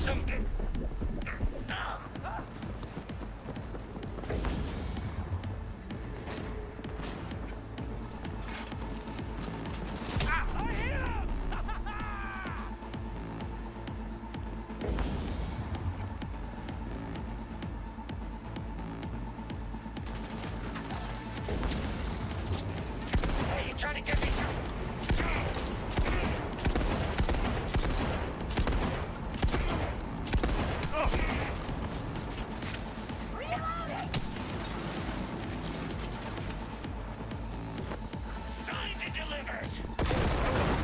some... Hey, you trying to get me? Signed and delivered!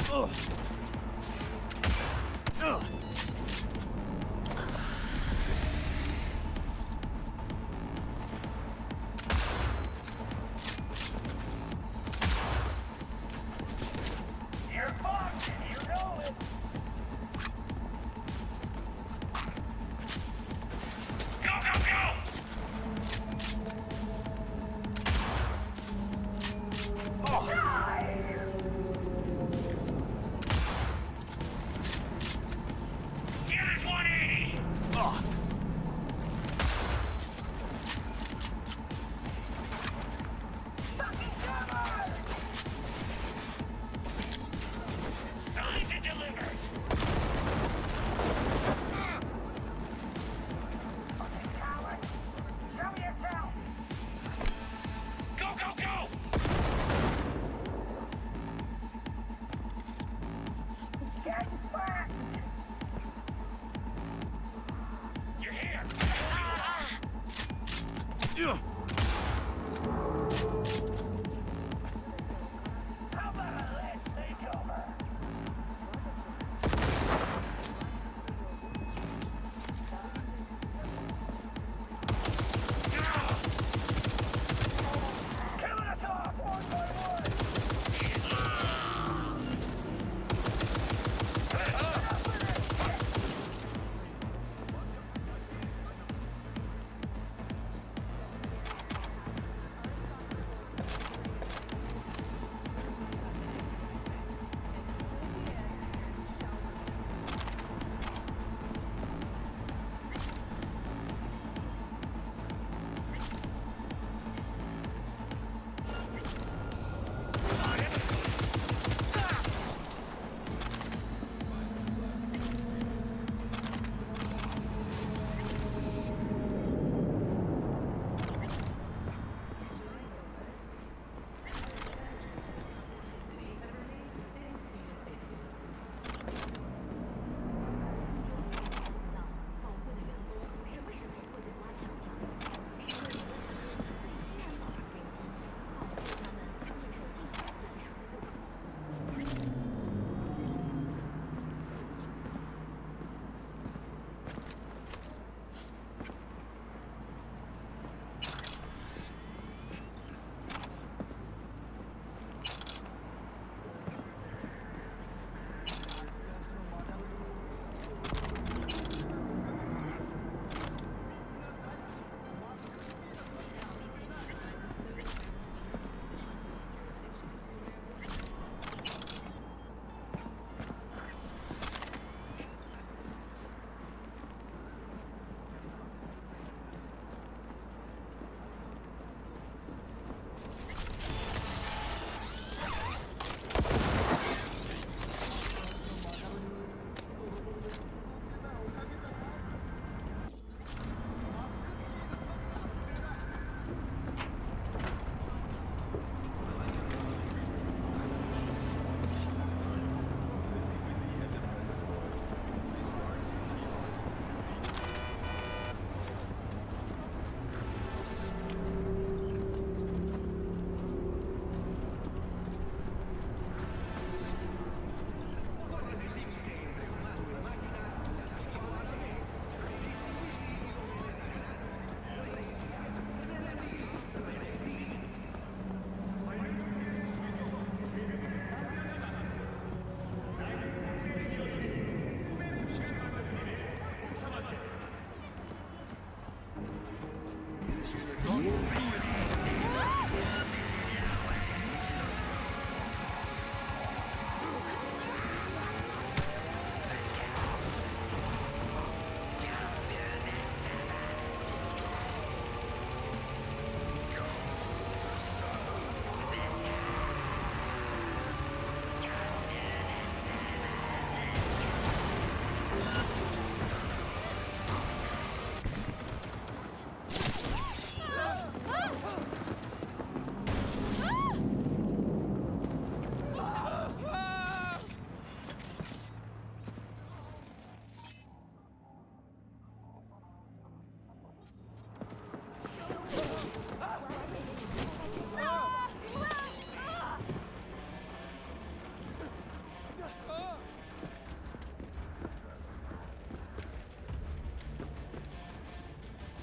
You're fucked, and you know it. Go, go, go! Oh.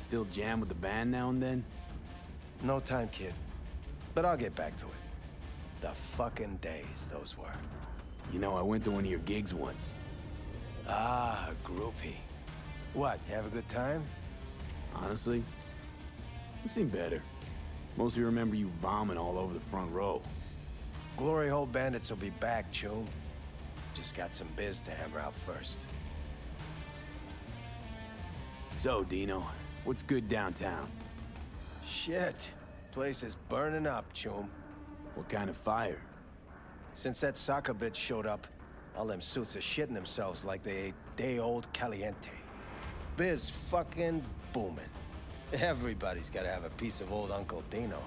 Still jam with the band now and then? No time, kid. But I'll get back to it. The fucking days those were. You know, I went to one of your gigs once. Ah, groupie. What, you have a good time? Honestly, you seem better. Mostly remember you vomiting all over the front row. Glory Hole Bandits will be back, Choom. Just got some biz to hammer out first. So, Dino, what's good downtown? Shit. Place is burning up, Choom. What kind of fire? Since that soccer bitch showed up, all them suits are shitting themselves like they ate day-old caliente. Biz fucking booming. Everybody's gotta have a piece of old Uncle Dino.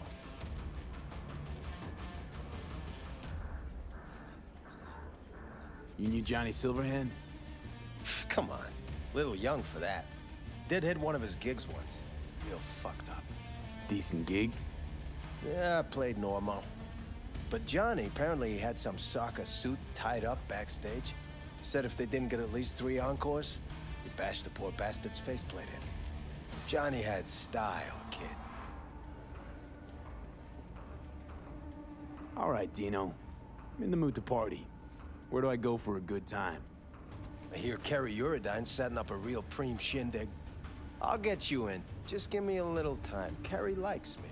You knew Johnny Silverhand? Come on. Little young for that. Did hit one of his gigs once. Real fucked up. Decent gig? Yeah, I played normal. But Johnny apparently had some soccer suit tied up backstage. Said if they didn't get at least 3 encores, he'd bash the poor bastard's faceplate in. Johnny had style, kid. All right, Dino. I'm in the mood to party. Where do I go for a good time? I hear Kerry Uridine's setting up a real preem shindig. I'll get you in. Just give me a little time. Kerry likes me.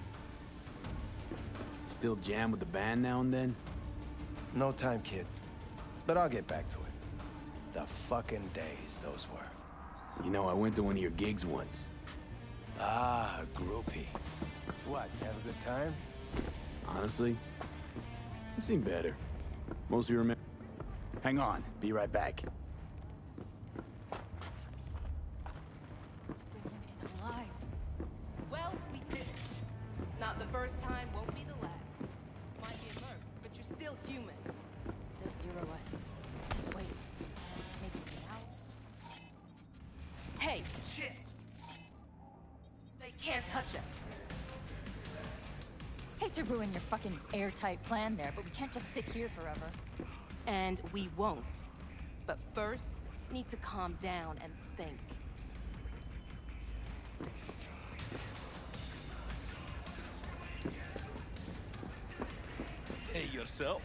Still jam with the band now and then? No time, kid. But I'll get back to it. The fucking days those were. You know, I went to one of your gigs once. Ah, groupie. What, you have a good time? Honestly, you seem better. Mostly remember... Hang on, be right back. Alive. Well, we did it. Not the first time, won't be the last. Might be a merc, but you're still human. They'll zero us. Just wait. Maybe now. Hey! Shit! They can't touch us. Hate to ruin your fucking airtight plan there, but we can't just sit here forever. And we won't. But first, we need to calm down and think. Hey, yourself?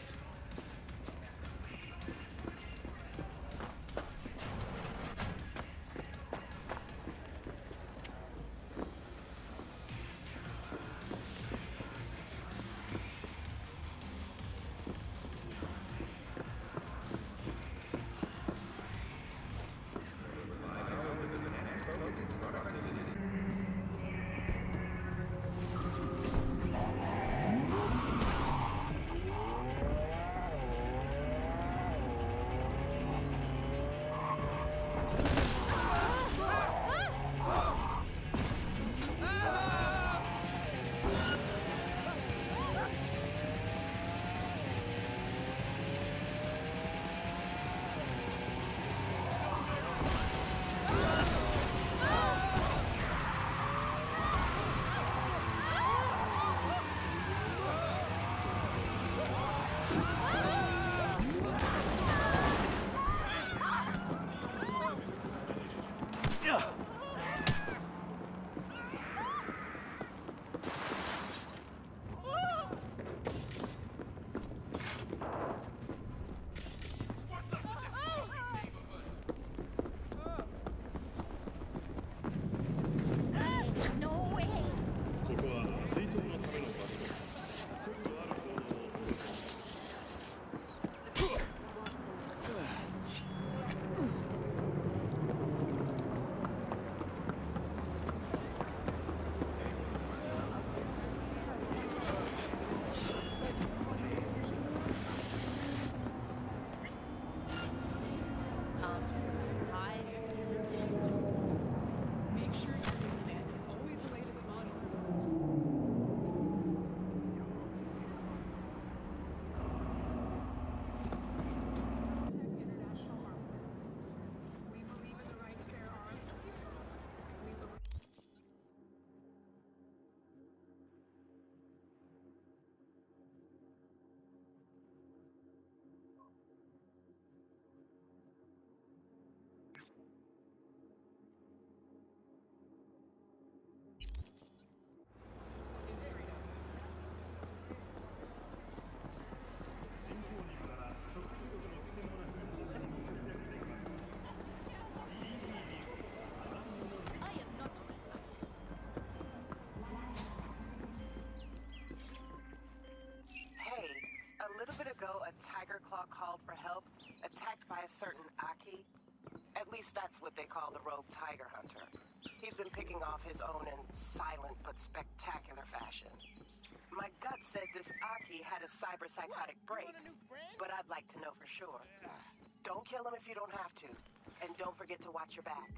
ago, a Tiger Claw called for help, attacked by a certain Aki. At least that's what they call the rogue tiger hunter. He's been picking off his own in silent but spectacular fashion. My gut says this Aki had a cyber-psychotic break, but I'd like to know for sure. Don't kill him if you don't have to, and don't forget to watch your back.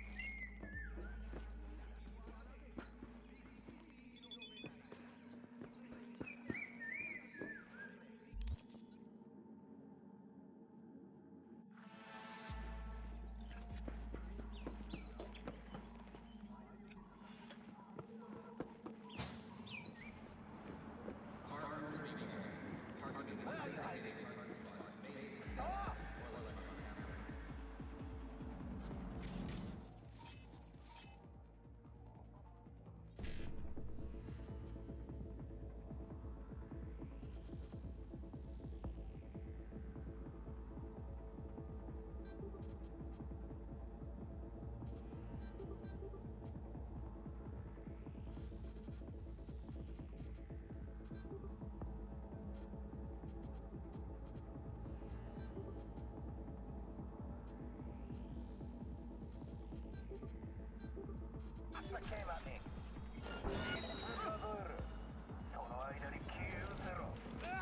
Chiamami. Per favore. Sono ai di chiusero.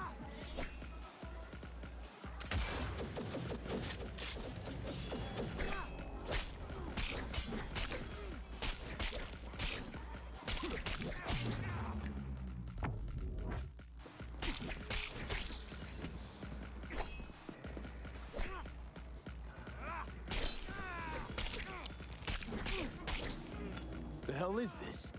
The hell is this?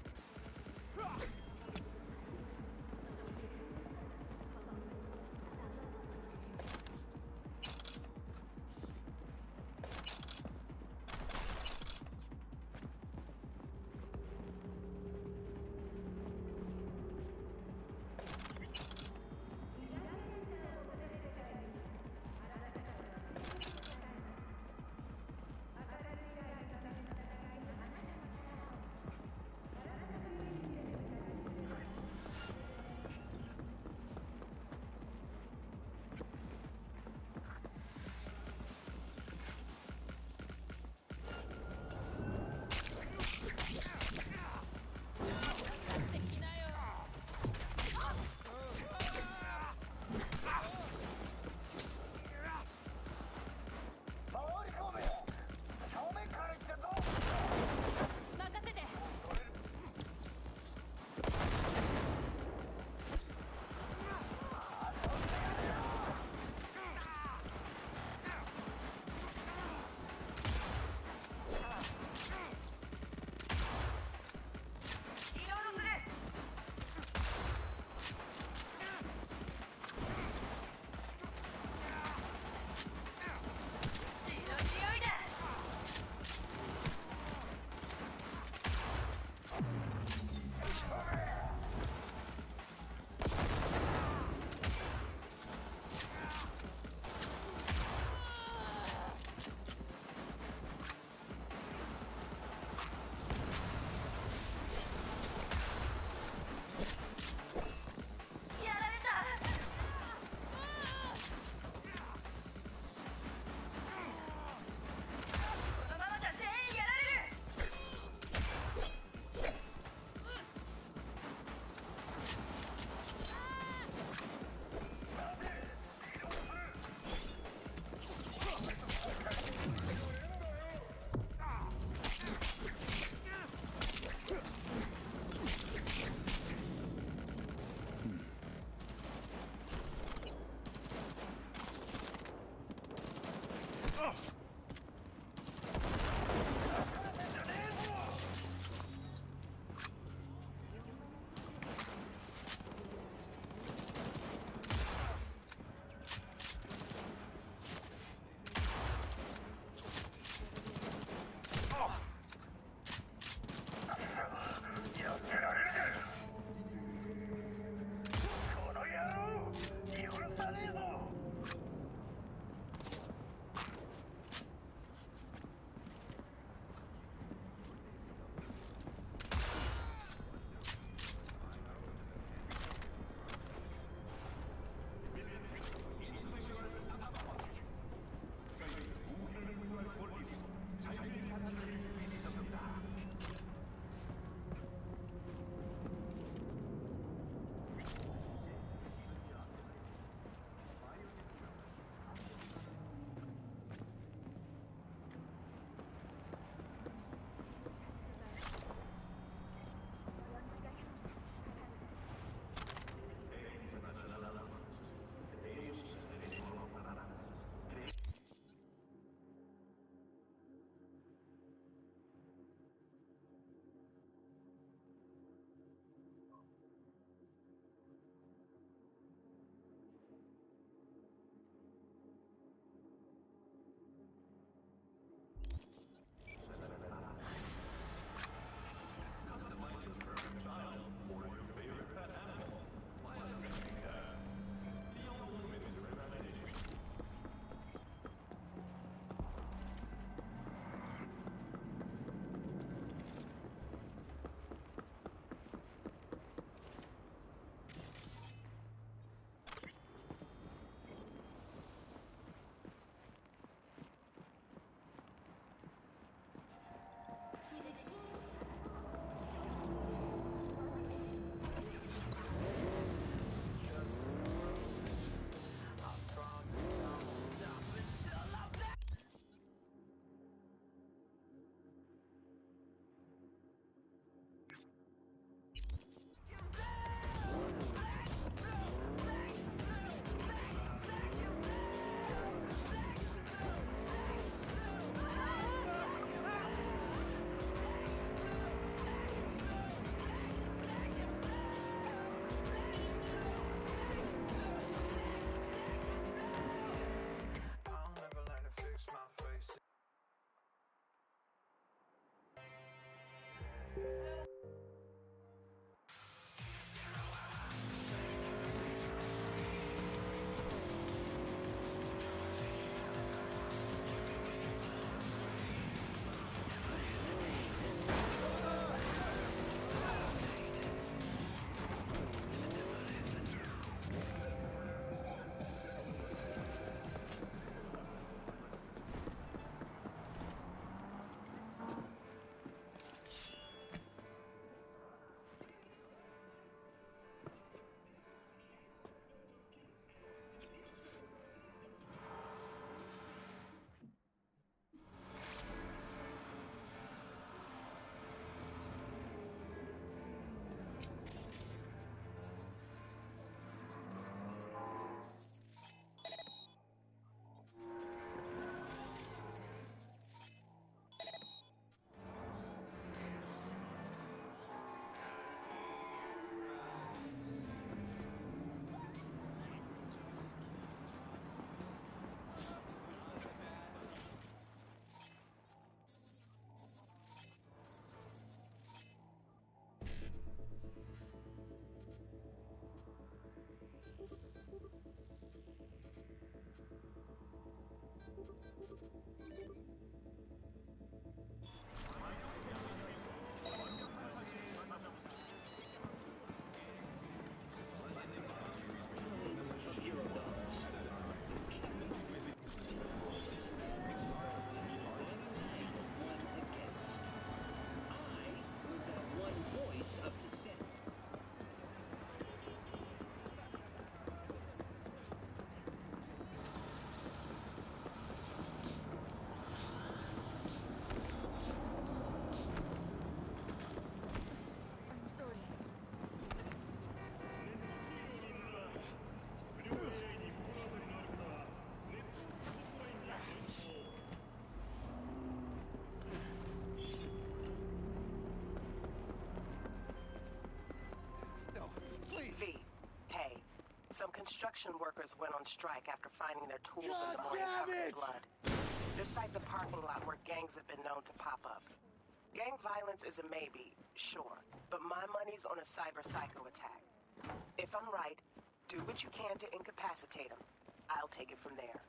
Construction workers went on strike after finding their tools in the morning covered in blood. Their site's a parking lot where gangs have been known to pop up. Gang violence is a maybe, sure, but my money's on a cyber psycho attack. If I'm right, do what you can to incapacitate them. I'll take it from there.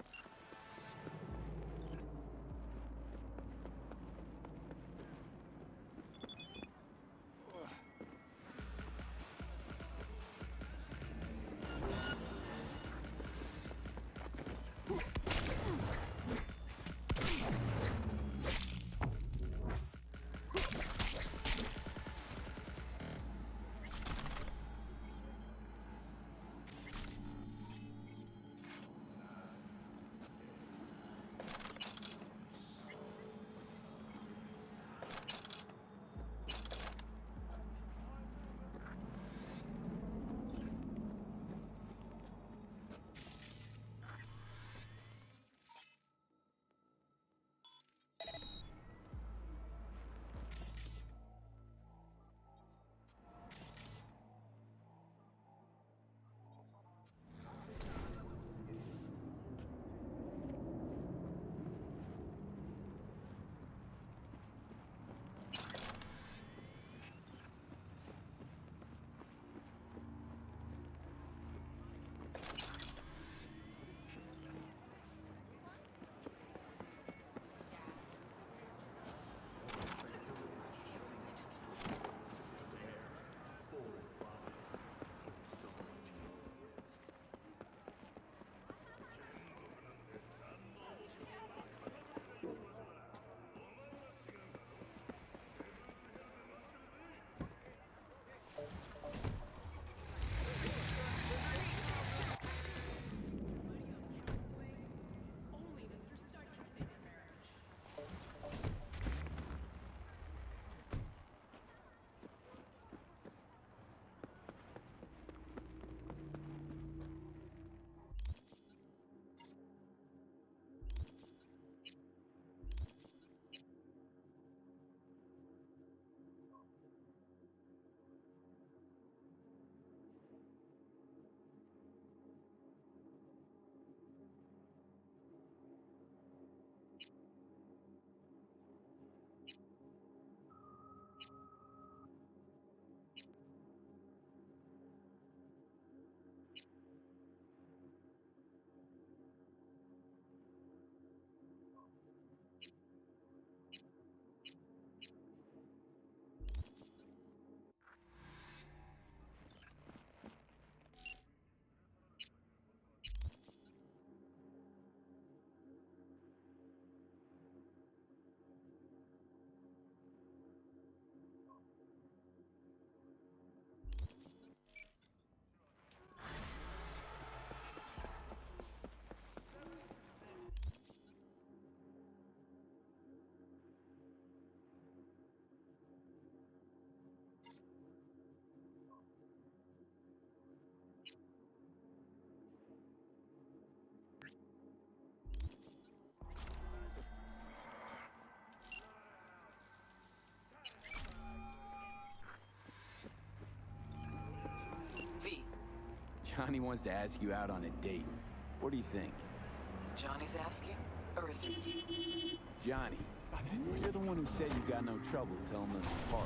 Johnny wants to ask you out on a date. What do you think? Johnny's asking? Or is it you? Johnny, you're the one who said you got no trouble telling us apart.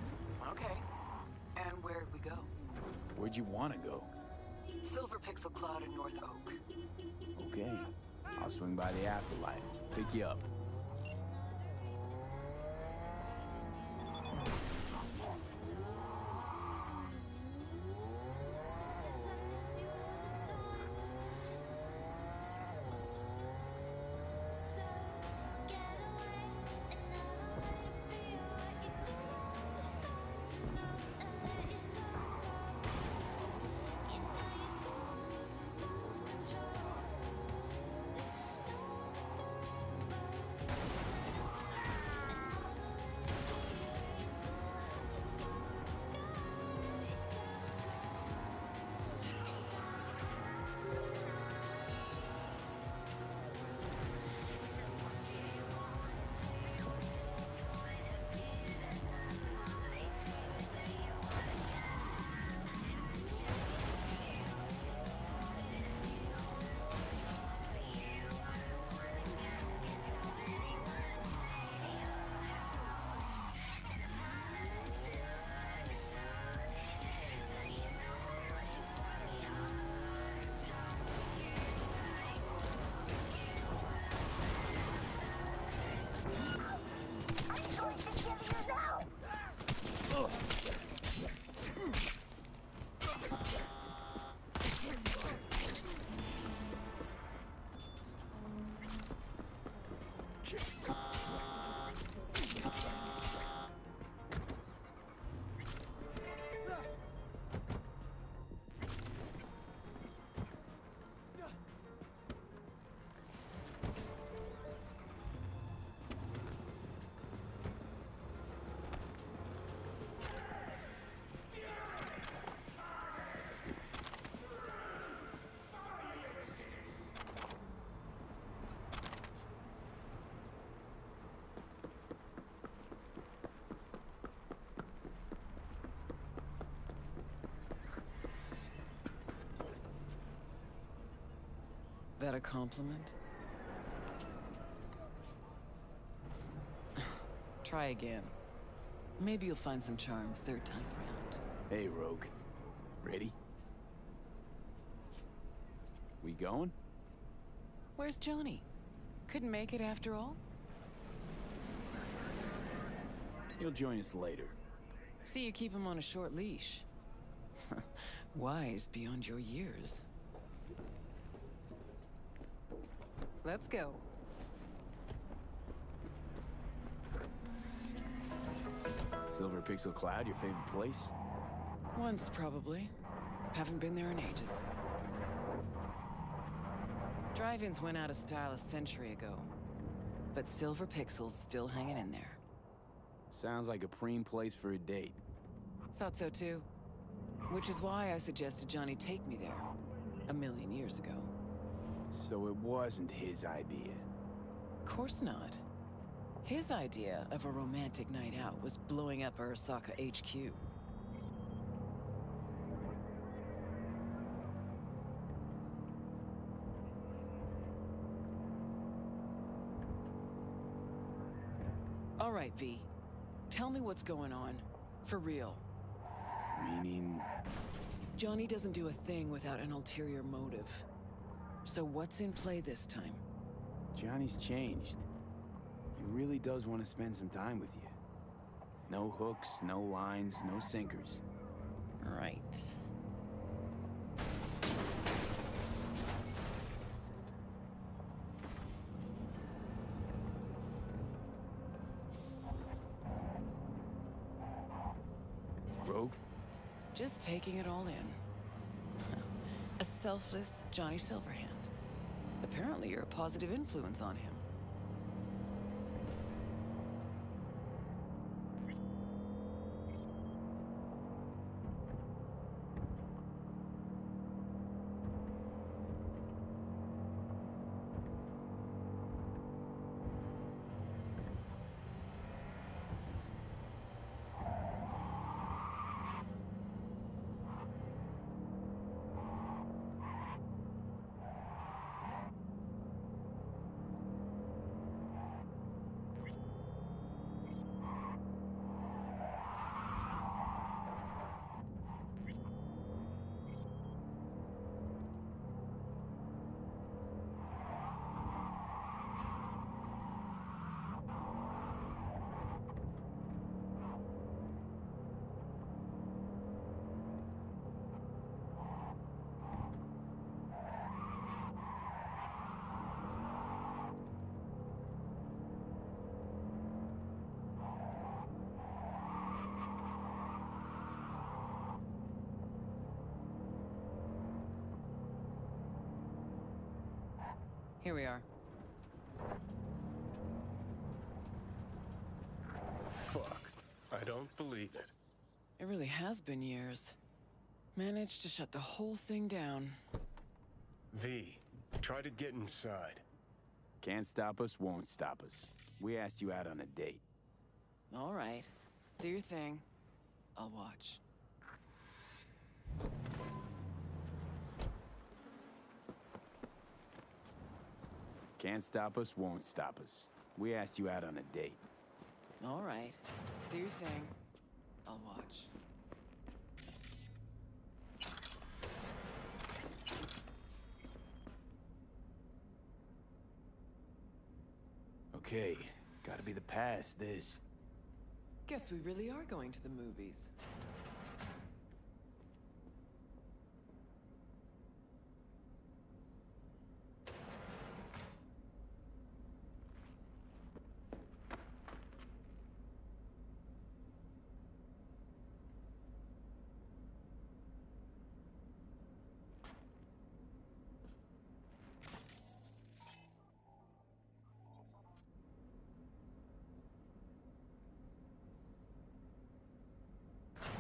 Okay. And where'd we go? Where'd you want to go? Silver Pixel Cloud in North Oak. Okay. I'll swing by the afterlife. Pick you up. That a compliment? Try again. Maybe you'll find some charm third time around. Hey, Rogue. Ready? We going? Where's Johnny? Couldn't make it after all? He'll join us later. See, you keep him on a short leash. Wise beyond your years. Let's go. Silver Pixel Cloud, your favorite place? Once, probably. Haven't been there in ages. Drive-ins went out of style a century ago. But Silver Pixel's still hanging in there. Sounds like a preem place for a date. Thought so too. Which is why I suggested Johnny take me there. A million years ago. So it wasn't his idea. Course not. His idea of a romantic night out was blowing up Arasaka HQ. All right, V. Tell me what's going on. For real. Meaning... Johnny doesn't do a thing without an ulterior motive. So what's in play this time? Johnny's changed. He really does want to spend some time with you. No hooks, no lines, no sinkers. Right. Rogue? Just taking it all in. A selfless Johnny Silverhand. Apparently you're a positive influence on him. Here we are. Fuck. I don't believe it. It really has been years. Managed to shut the whole thing down. V, try to get inside. Can't stop us, won't stop us. We asked you out on a date. All right. Do your thing. I'll watch. Can't stop us, won't stop us. We asked you out on a date. All right. Do your thing. I'll watch. Okay, gotta be the past, this. Guess we really are going to the movies.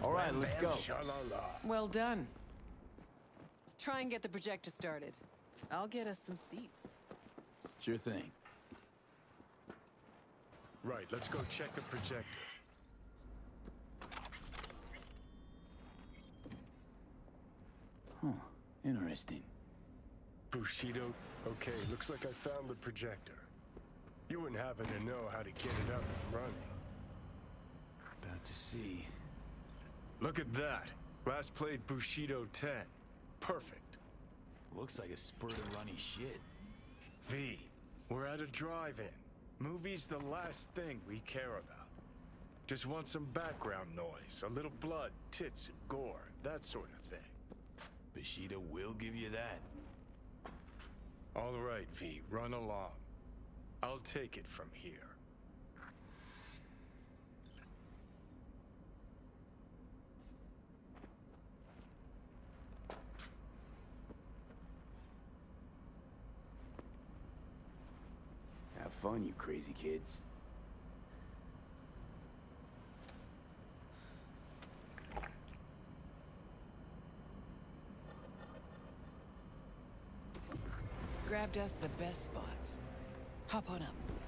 All right, let's go. Sha-la-la. Well done. Try and get the projector started. I'll get us some seats. Sure thing. Right, let's go check the projector. Huh. Interesting. Bushido, okay, looks like I found the projector. You wouldn't happen to know how to get it up and running. About to see. Look at that. Last played Bushido 10. Perfect. Looks like a spurt of runny shit. V, we're at a drive-in. Movie's the last thing we care about. Just want some background noise, a little blood, tits, and gore, that sort of thing. Bushido will give you that. All right, V, run along. I'll take it from here. Have fun, you crazy kids. Grabbed us the best spots. Hop on up.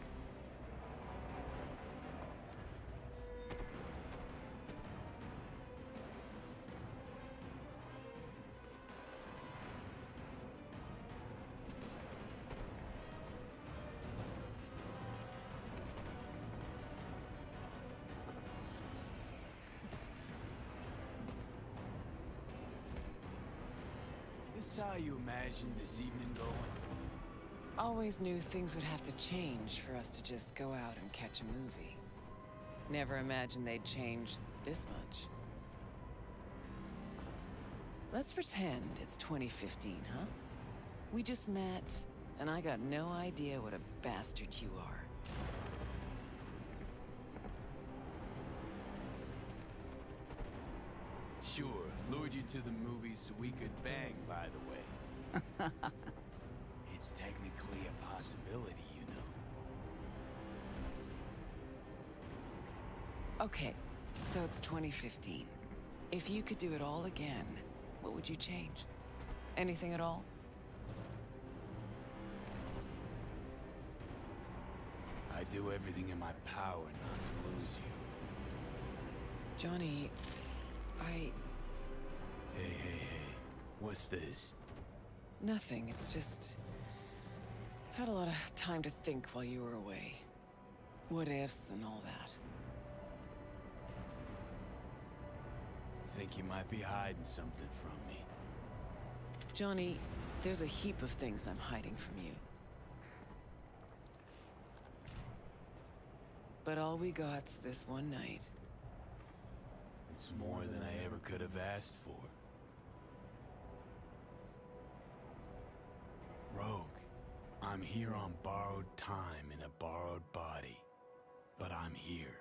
This how you imagined this evening going? Always knew things would have to change for us to just go out and catch a movie. Never imagined they'd change this much. Let's pretend it's 2015, huh? We just met, and I got no idea what a bastard you are. Sure, lured you to the movies so we could bang, by the way. It's technically a possibility, you know. Okay, so it's 2015. If you could do it all again, what would you change? Anything at all? I do everything in my power not to lose you. Johnny, Hey, hey, hey. What's this? Nothing, it's just... Had a lot of time to think while you were away. What ifs and all that. Think you might be hiding something from me. Johnny, there's a heap of things I'm hiding from you. But all we got's this one night. It's more than I ever could have asked for. Rogue, I'm here on borrowed time in a borrowed body. But I'm here.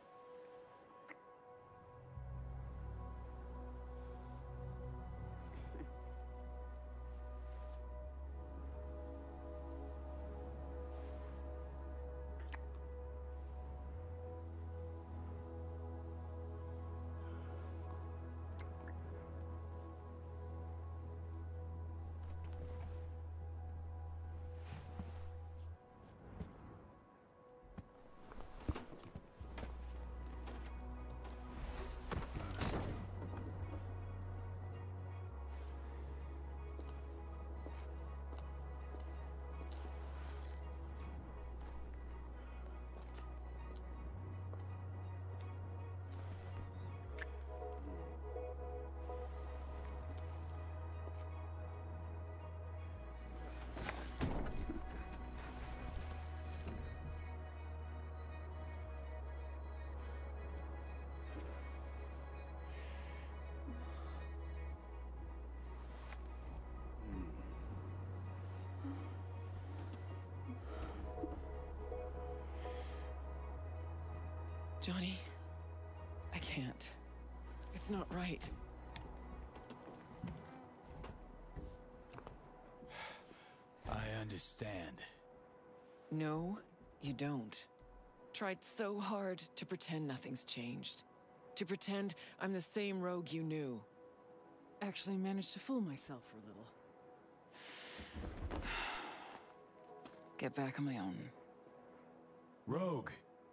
Johnny, I can't. It's not right. I understand. No, you don't. Tried so hard to pretend nothing's changed. To pretend I'm the same rogue you knew. Actually managed to fool myself for a little. Get back on my own. Rogue.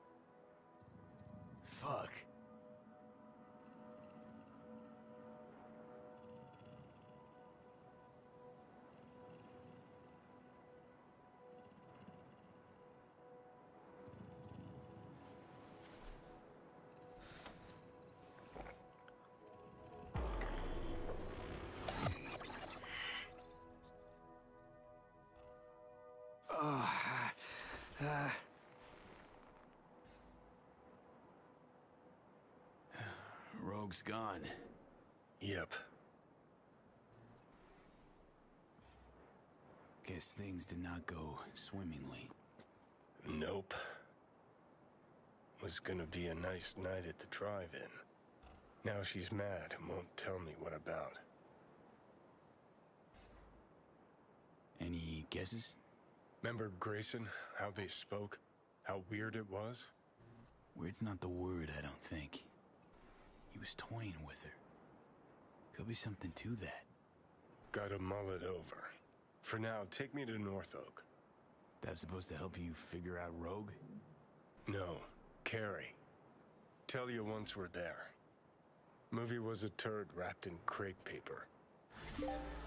Fuck. Rogue's gone. Yep. Guess things did not go swimmingly. Nope. Was gonna be a nice night at the drive-in. Now she's mad and won't tell me what about. Any guesses? Remember Grayson? How they spoke? How weird it was? Weird's not the word, I don't think. He was toying with her. Could be something to that. Gotta mull it over. For now, take me to North Oak. That's supposed to help you figure out Rogue? No, Carrie. Tell you once we're there. Movie was a turd wrapped in crepe paper.